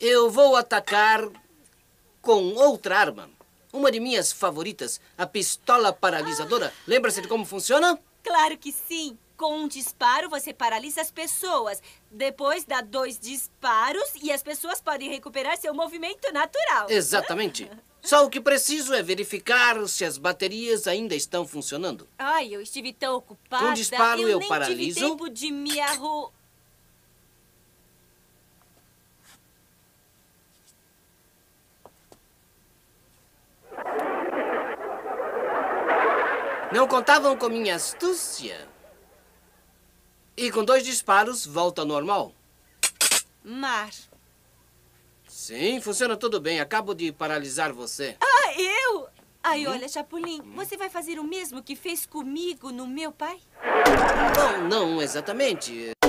Eu vou atacar com outra arma. Uma de minhas favoritas, a pistola paralisadora. Lembra-se de como funciona? Claro que sim. Com um disparo, você paralisa as pessoas. Depois dá 2 disparos e as pessoas podem recuperar seu movimento natural. Exatamente. Só o que preciso é verificar se as baterias ainda estão funcionando. Ai, eu estive tão ocupada. Com um disparo eu nem paraliso. tive tempo de me Não contavam com minha astúcia. E com 2 disparos, volta ao normal. Mar. Sim, funciona tudo bem. Acabo de paralisar você. Ah, eu? Ai, olha, Chapolin, você vai fazer o mesmo que fez comigo no meu pai? Bom, não exatamente.